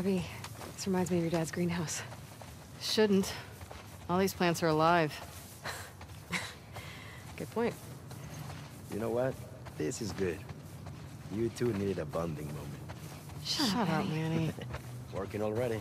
Abby, this reminds me of your dad's greenhouse. Shouldn't. All these plants are alive. Good point. You know what? This is good. You two needed a bonding moment. Shut up, Manny. Working already.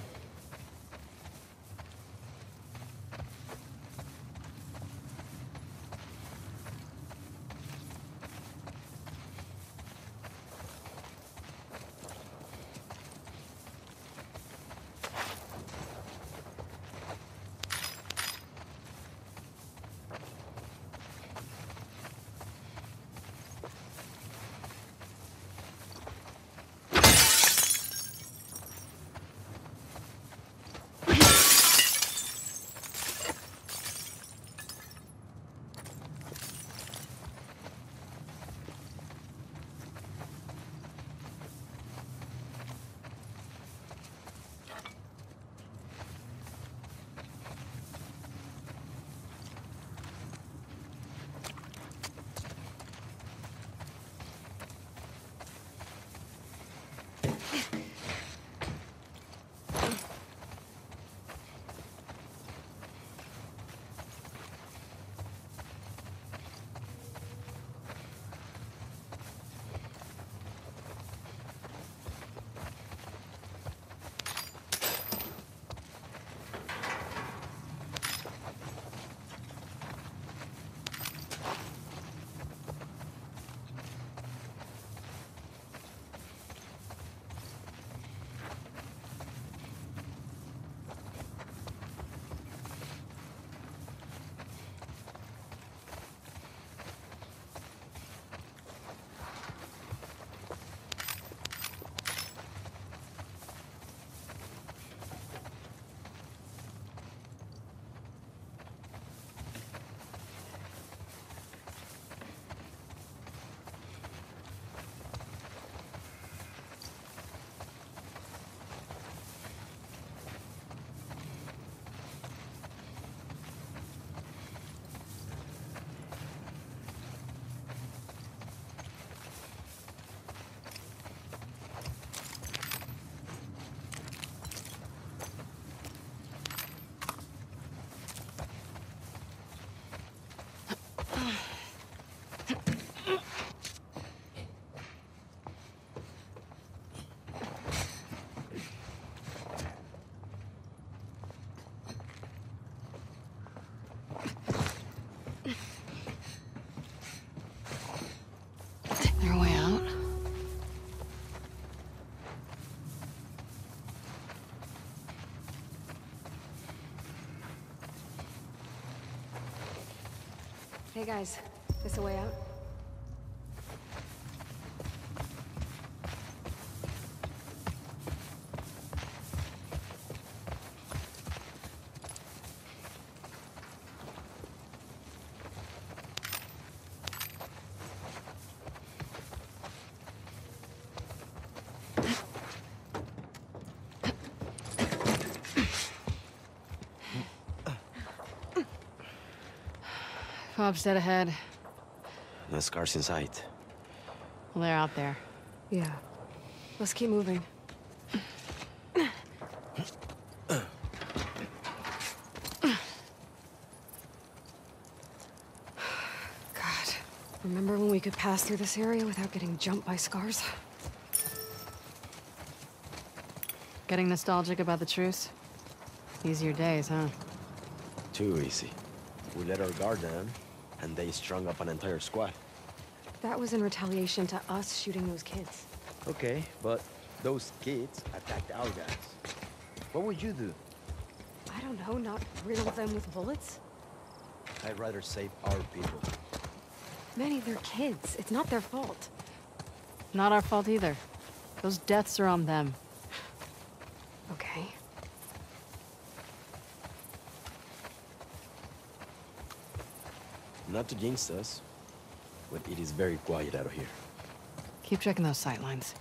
Their way out. Hey guys, this a way out? Bob's dead ahead. No scars in sight. Well, they're out there. Yeah. Let's keep moving. God. Remember when we could pass through this area without getting jumped by scars? Getting nostalgic about the truce? Easier days, huh? Too easy. We let our guard down, and they strung up an entire squad. That was in retaliation to us shooting those kids. Okay, but those kids attacked our guys. What would you do? I don't know, not riddle them with bullets? I'd rather save our people. Manny, they're kids. It's not their fault. Not our fault either. Those deaths are on them. Okay. Not to jinx us, but it is very quiet out here. Keep checking those sight lines.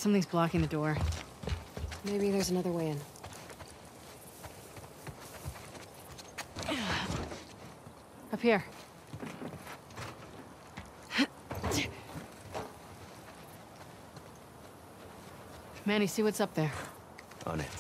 Something's blocking the door. Maybe there's another way in. Up here. Manny, see what's up there. On it.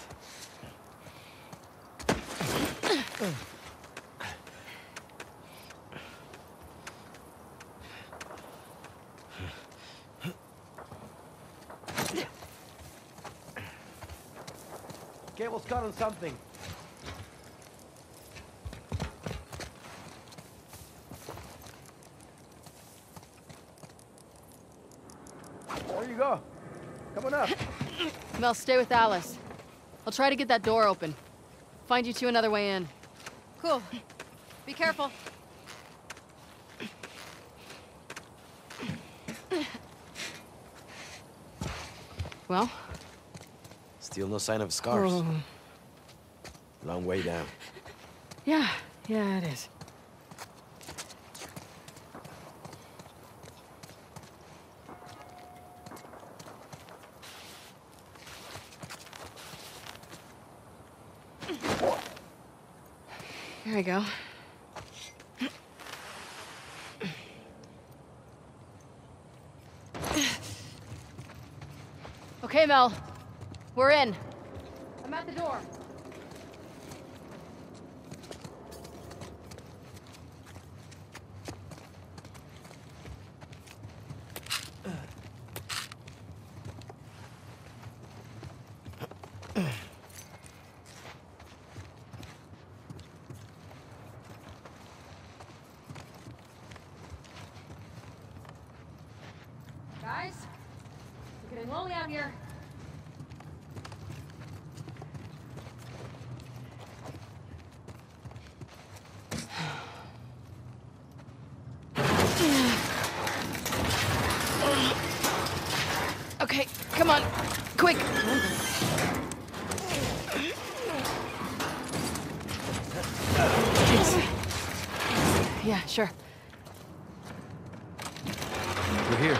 Cable's caught on something. There you go. Coming up. Mel, stay with Alice. I'll try to get that door open. Find you two another way in. Cool. Be careful. Well? Still no sign of scars. Oh. Long way down. Yeah, it is. There we go. Okay, Mel. We're in. I'm at the door. Guys, it's getting lonely out here. Okay, come on, quick. Thanks. Yeah, sure. We're here.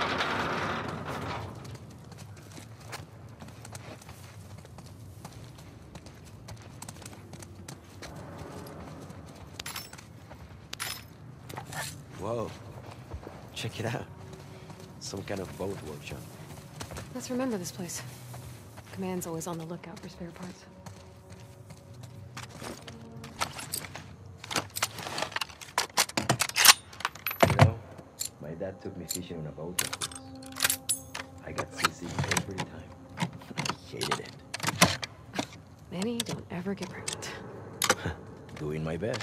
Whoa. Check it out. Some kind of boat workshop. Let's remember this place. Command's always on the lookout for spare parts. You know, my dad took me fishing on a boat once. I got seasick every time. I hated it. Manny, don't ever get pregnant. Doing my best.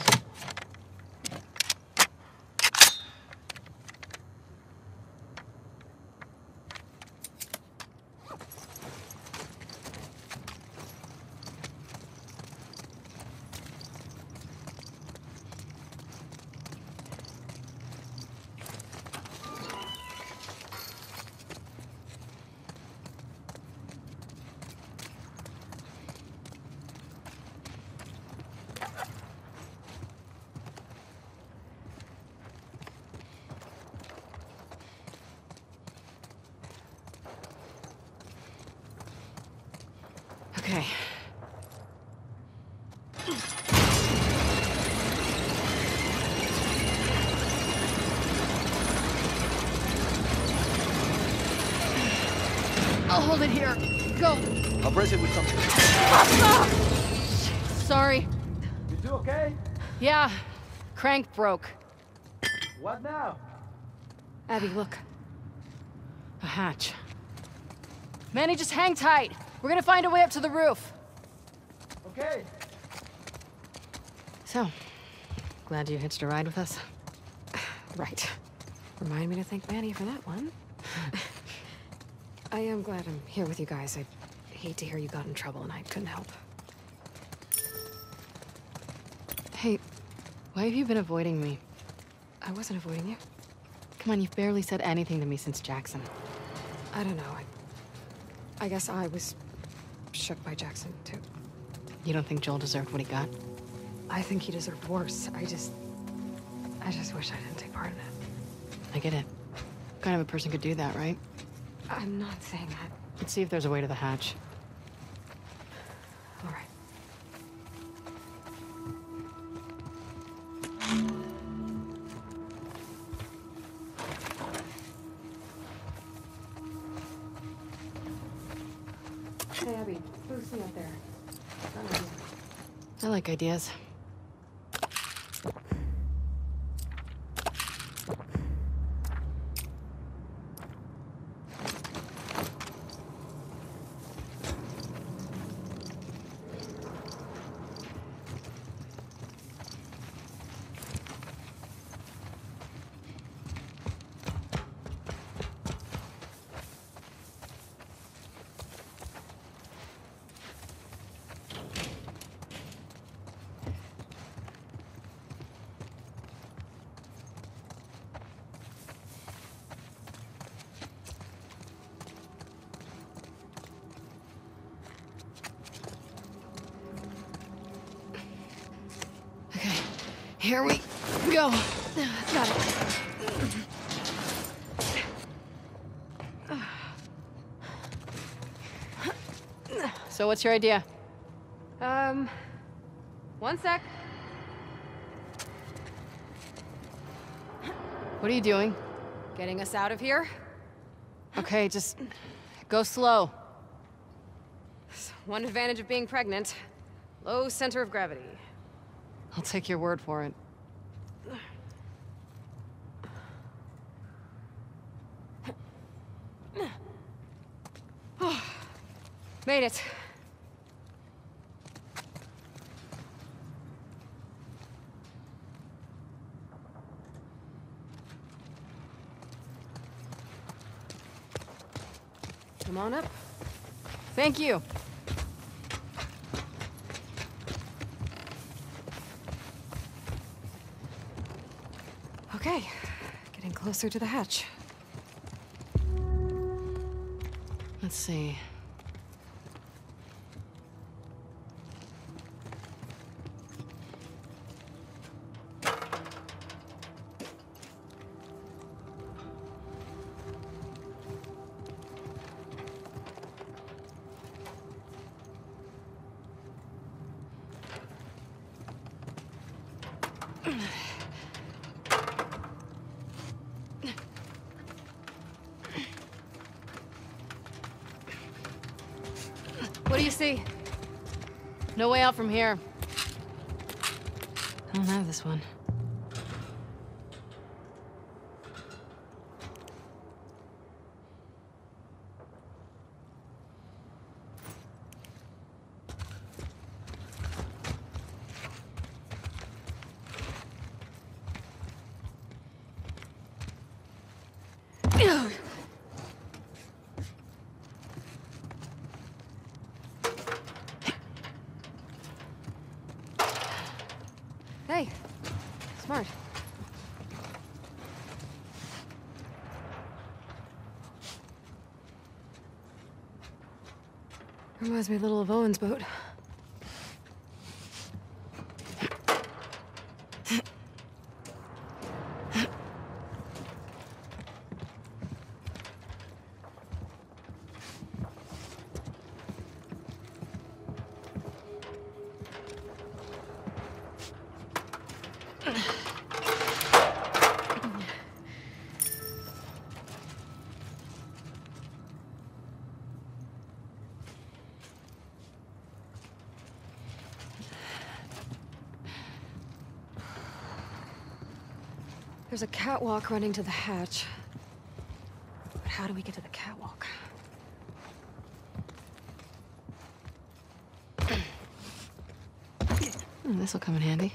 Okay. I'll hold it here. Go. I'll brace it with something. Sorry. You two okay? Yeah, crank broke. What now? Abby, look. A hatch. Manny, just hang tight. We're gonna find a way up to the roof. Okay. So, glad you hitched a ride with us? Right. Remind me to thank Manny for that one. I am glad I'm here with you guys. I hate to hear you got in trouble and I couldn't help. Hey, why have you been avoiding me? I wasn't avoiding you. Come on, you've barely said anything to me since Jackson. I don't know. I guess I was shook by Jackson, too. You don't think Joel deserved what he got? I think he deserved worse. I just wish I didn't take part in it. I get it. What kind of a person could do that, right? I'm not saying that. Let's see if there's a way to the hatch. All right. Hey, Abby, who's up there? I like ideas. Here we go. Got it. So what's your idea? One sec. What are you doing? Getting us out of here? Okay, just go slow. One advantage of being pregnant. Low center of gravity. I'll take your word for it. Made it. Come on up. Thank you. Okay, getting closer to the hatch. Let's see. What do you see? No way out from here. I don't have this one. Hey, smart. Reminds me a little of Owen's boat. There's a catwalk running to the hatch. But how do we get to the catwalk? This'll come in handy.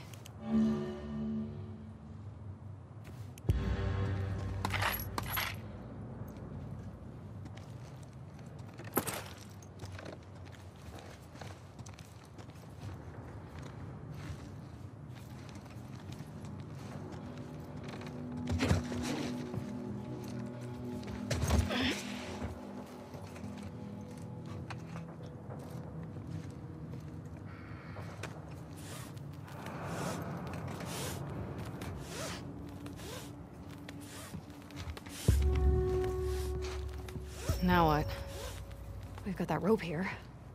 Now what? We've got that rope here.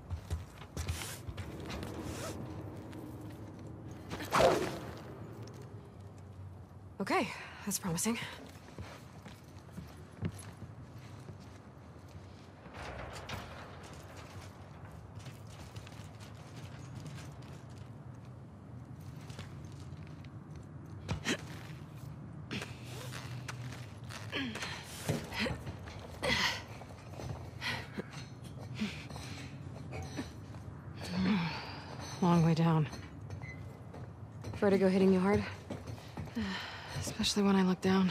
Okay, that's promising. Long way down. Vertigo hitting you hard? Especially when I look down.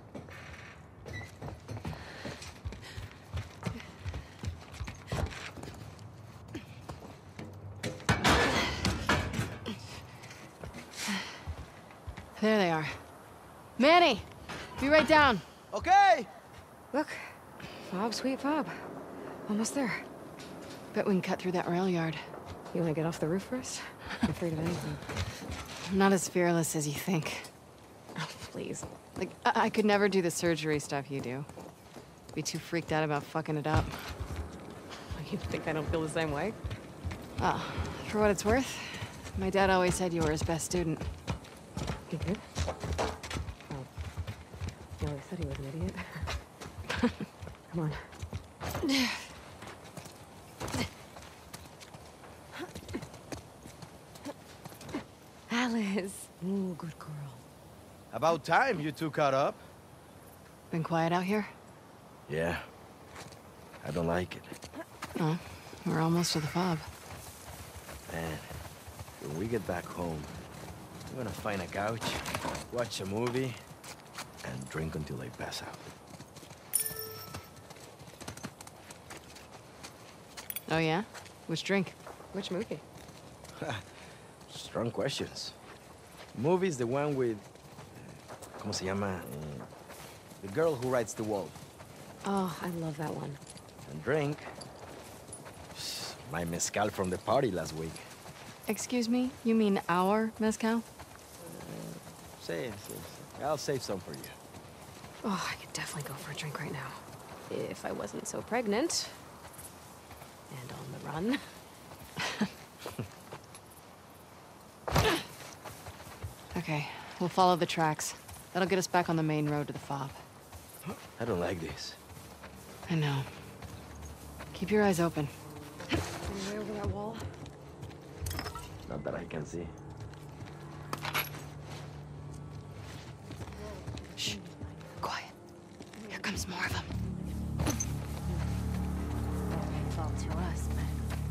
There they are. Manny! Be right down. Okay! Look. Fob, sweet fob. Almost there. Bet we can cut through that rail yard. You wanna get off the roof first? I'm afraid of anything. I'm not as fearless as you think. Oh, please. Like, I could never do the surgery stuff you do. Be too freaked out about fucking it up. You think I don't feel the same way? Oh, for what it's worth, my dad always said you were his best student. He did? Oh. He always said he was an idiot. Come on. Alice. Ooh, good girl. About time you two caught up. Been quiet out here? Yeah. I don't like it. Oh, we're almost to the fob. Man, when we get back home, I'm gonna find a couch, watch a movie, and drink until I pass out. Oh yeah? Which drink? Which movie? Strong questions. Movie's the one with... ¿Cómo se llama? The girl who rides the wall. Oh, I love that one. And drink... My mezcal from the party last week. Excuse me? You mean our mezcal? Say. I'll save some for you. Oh, I could definitely go for a drink right now. If I wasn't so pregnant. And on the run. Okay, we'll follow the tracks. That'll get us back on the main road to the fob. I don't like this. I know. Keep your eyes open. Way over that wall. Not that I can see. Shh. Quiet. Here comes more of them. It's all to us, man.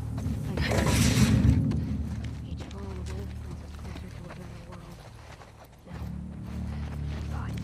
Each bone brings us closer to a better world. Now, God.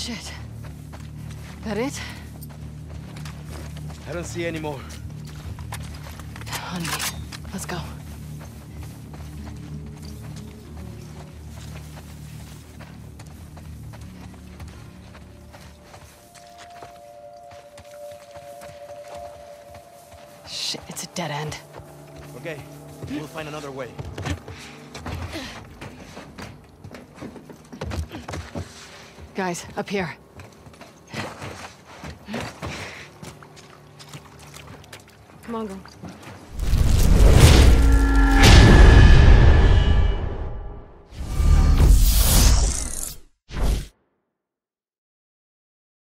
Shit. That it? I don't see any more. On me. Let's go. Shit, it's a dead end. Okay, we'll find another way. Guys, up here. Come on, girl.